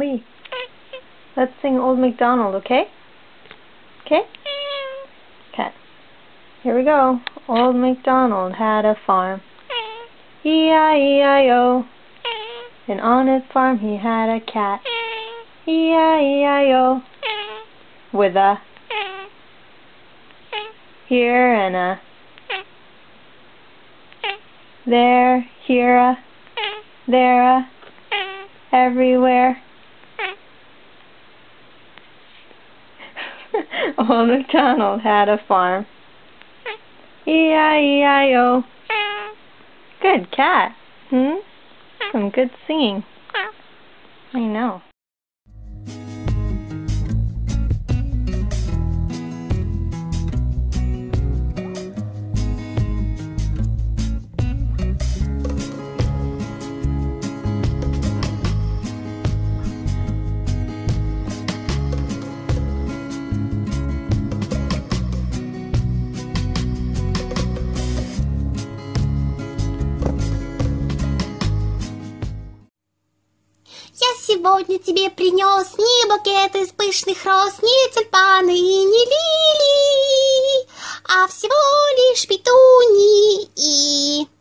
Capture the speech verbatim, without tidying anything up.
hurry. Let's sing Old MacDonald, okay? Okay? Okay. Here we go. Old MacDonald had a farm. E I E I O. And on his farm he had a cat. E I E I O. With a here and a there, here a there a everywhere. Old MacDonald had a farm. E I E I O. Good cat. Hmm? Some good singing. I know. Я сегодня тебе принес не букет из пышных роз, не тюльпаны и не лилии, а всего лишь петунии.